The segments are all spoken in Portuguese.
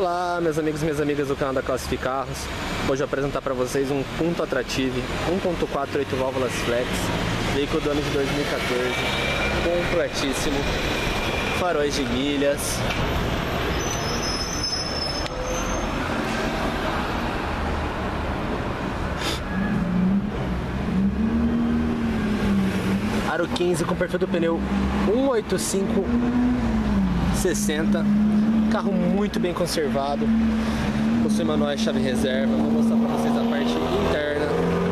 Olá, meus amigos e minhas amigas do canal da Classific Carros. Hoje eu vou apresentar para vocês um Punto Attractive 1.4 8 válvulas flex, veículo do ano de 2014, completíssimo, faróis de milhas, aro 15 com perfil do pneu 185/60. Carro muito bem conservado, possui manual e chave reserva. Vou mostrar para vocês a parte interna.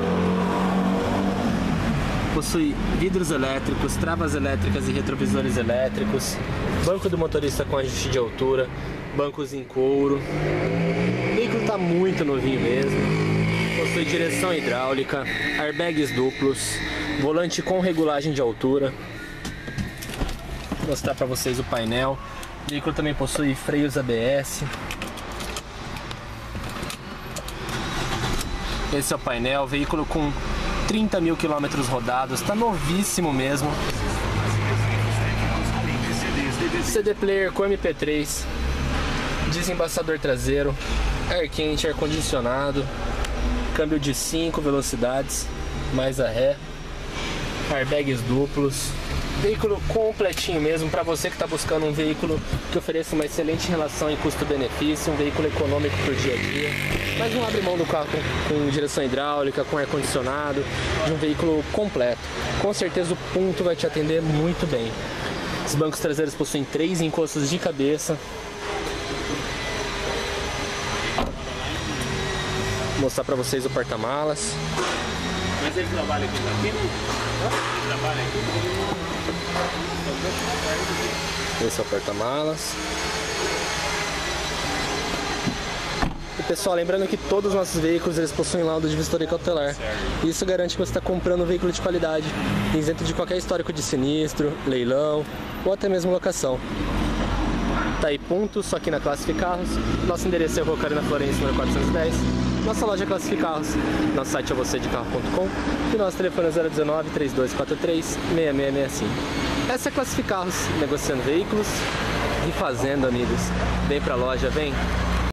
Possui vidros elétricos, travas elétricas e retrovisores elétricos, banco do motorista com ajuste de altura, bancos em couro. O veículo está muito novinho mesmo. Possui direção hidráulica, airbags duplos, volante com regulagem de altura. Vou mostrar para vocês o painel. O veículo também possui freios ABS. Esse é o painel, veículo com 30 mil quilômetros rodados, está novíssimo mesmo. CD player com MP3, desembaçador traseiro, ar quente, ar condicionado, câmbio de 5 velocidades, mais a ré, airbags duplos. Veículo completinho mesmo, para você que está buscando um veículo que ofereça uma excelente relação em custo-benefício, um veículo econômico para o dia a dia, mas não abre mão do carro com direção hidráulica, com ar-condicionado, de um veículo completo. Com certeza o Punto vai te atender muito bem. Os bancos traseiros possuem 3 encostos de cabeça. Vou mostrar para vocês o porta-malas. Mas ele trabalha aqui também? Ele trabalha aqui? Esse é o porta-malas. E pessoal, lembrando que todos os nossos veículos eles possuem laudo de vistoria cautelar. Isso garante que você está comprando um veículo de qualidade, isento de qualquer histórico de sinistro, leilão ou até mesmo locação. Tá aí Punto, só aqui na Classific Carros. Nosso endereço é Rua Carina Florencio, número 410. Nossa loja é Classific Carros. Nosso site é vocêdecarro.com e nosso telefone é 019 3243 6665. Essa é Classific Carros, negociando veículos e fazendo, amigos. Vem pra loja, vem!